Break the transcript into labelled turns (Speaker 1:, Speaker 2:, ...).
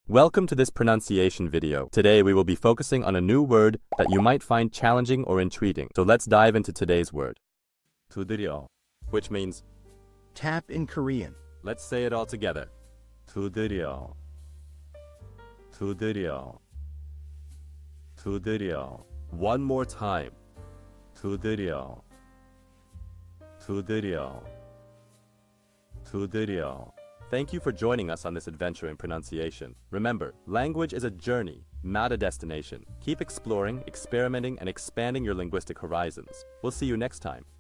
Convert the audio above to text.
Speaker 1: Welcome to this pronunciation video. Today we will be focusing on a new word that you might find challenging or intriguing. So let's dive into today's word. dudeuryeo, which means
Speaker 2: tap in Korean.
Speaker 1: Let's say it all together. dudeuryeo. dudeuryeo. dudeuryeo. One more time. dudeuryeo. dudeuryeo. dudeuryeo. Thank you for joining us on this adventure in pronunciation. Remember, language is a journey, not a destination. Keep exploring, experimenting, and expanding your linguistic horizons. We'll see you next time.